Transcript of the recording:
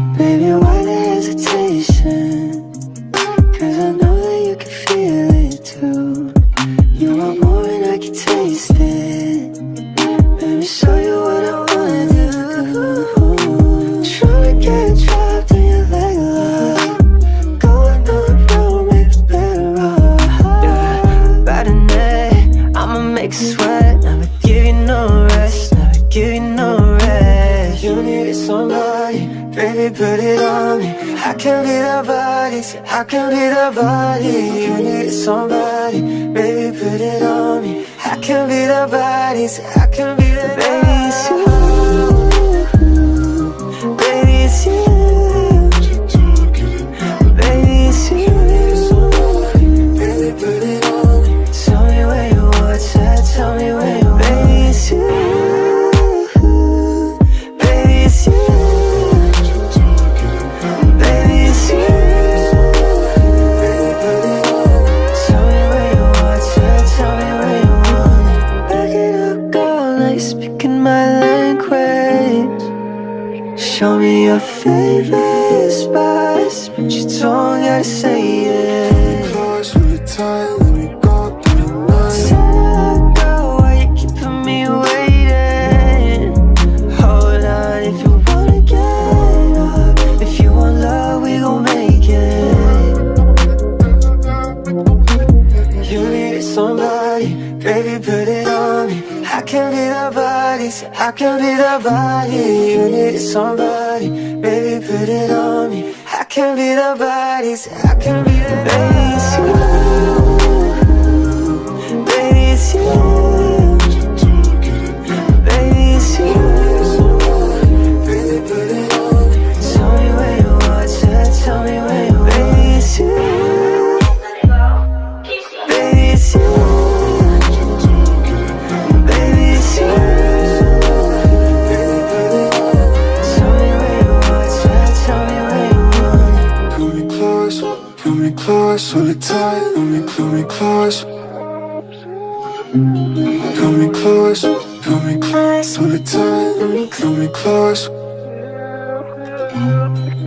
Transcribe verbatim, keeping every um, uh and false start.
Baby, why the hesitation? Cause I know that you can feel it too. You want more and I can taste it. Let me show you what I wanna do. Tryna get trapped in your leg lock. Going down the road, make it better off. Yeah, about a night, I'ma make you sweat. Never give you no rest, never give you no rest. You need somebody, baby, put it on me. I can be the body, say I can be the body. You need somebody, baby, put it on me. I can be the body, say I can be the body. Baby, it's you, baby, it's you, baby, it's you. Baby, put it on me. Tell me where you are, tell me where you are. Baby, it's you, baby, it's you. Speaking my language. Show me your favorite spots, but you don't gotta say it. Close with the time, let me go through the night. Say I go, why you keeping me waiting? Hold on, if you wanna get up, if you want love, we gon' make it. You need somebody, baby, put it on me. I can be the body, say I can be the body. You need somebody, baby, put it on me. I can be the body, say I can be the baby, it's you, baby, it's you, baby, it's you. Baby, put it on me. Tell me where you are, tell me where you are. Baby, it's you, baby, it's you. Close, hold it tight, let me, pull me close. Pull me close, pull me close, hold it tight, let me, pull me close.